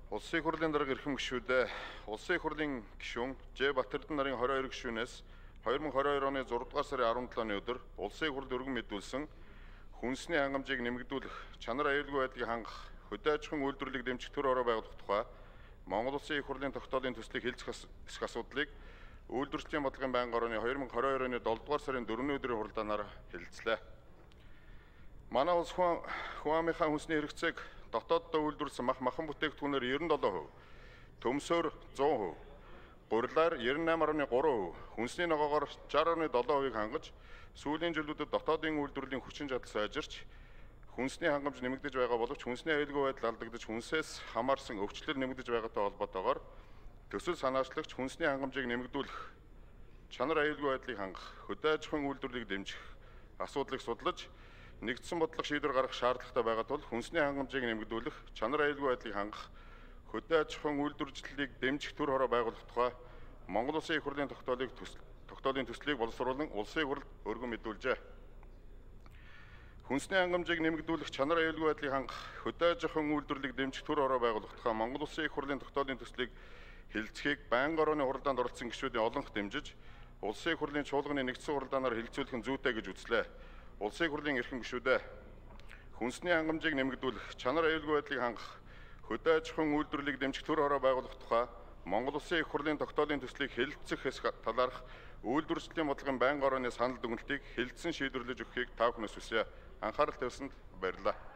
Улсын их хурлын дарга эрхэм гишүүдээ Улсын их хурлын гишүүн Ж Батэрдэн нарын 22 гишүүнээс 2022 оны 6 дугаар сарын 17-ны өдөр Улсын их хурлд өргөн мэдүүлсэн хүнсний хангамжийг нэмэгдүүлэх, чанар аюулгүй байдлыг хангах, хөдөө аж ахуйн үйлдвэрлэлийг дэмжих төр ороо байгуулах тухай Монгол Улсын их хурлын тогтоолын төслийг хэлцэх асуудлыг үйлдвэрчдийн бодлогын байнгын орооны 2022 оны 7 дугаар сарын 4-ний өдрийн хурлаанаар хэлэлцлээ. Манай улс хүн амынхаа хүнсний хэрэгцээг дотооддоо үйлдвэрлэсэн махан бүтээгдэхүүнээр 97%, төмсөөр 100%, гурилаар 98.3%, хүнсний ногоогоор 60.7%-ийг хангаж, сүүлийн жилүүдэд дотоодын үйлдвэрлэлийн хүчин чадал сайжирч, хүнсний хангамж нэмэгдэж байгаа боловч хүнсний аюулгүй байдал алдагдаж, хүнсээс хамаарсан өвчлөл нэмэгдэж байгаатай холбоотойгоор төсөл санаачлагч хүнсний хангамжийг нэмэгдүүлэх, чанар аюулгүй байдлыг хангах, хөдөө аж ахуйн үйлдвэрлэлийг дэмжих асуудлыг судлаж, нэгдсэн бодлого шийдвэр гаргах шаардлагатай байгаа тул хүнсний хангамжийг нэмэгдүүлэх, чанар аюулгүй байдлыг хангах, хөдөө аж ахуйн үйлдвэржлэлийг дэмжих төр хороо байгуулах тухай Монгол Улсын их хурлын тогтоолын төслийг боловсруулан Улсын их хурл өргөн мэдүүлжээ. Хүнсний хангамжийг нэмэгдүүлэх, чанар аюулгүй байдлыг хангах, хөдөө аж ахуйн үйлдвэрлэлийг дэмжих төр хороо байгуулах тухай Монгол Улсын их хурлын тогтоолын төслийг хэлэлцэхийг байнгын орооны хурлаанд оролцсон гишүүдийн олонх дэмжиж, Улсын их хурлын чуулганы нэгдсэн хурлаанаар хэлэлцүүлэх нь зүйтэй гэж үзлээ. Улсын их хурлын эрхэм гишүүдээ хүнсний хангамжийг нэмэгдүүлэх, чанар аюулгүй байдлыг хангах, хөдөө аж ахуйн үйлдвэрлэлийг дэмжих төр хороо байгуулах тухай Монгол Улсын их хурлын тогтоолын төслийг хэлэлцэх талаарх үйлдвэрчдийн бодлогын байнгын орооны санал дүгнэлтийг хэлэлцэн шийдвэрлэж өгөхийг та бүхнээс хүсье. Анхаарал тавьсанд баярлалаа.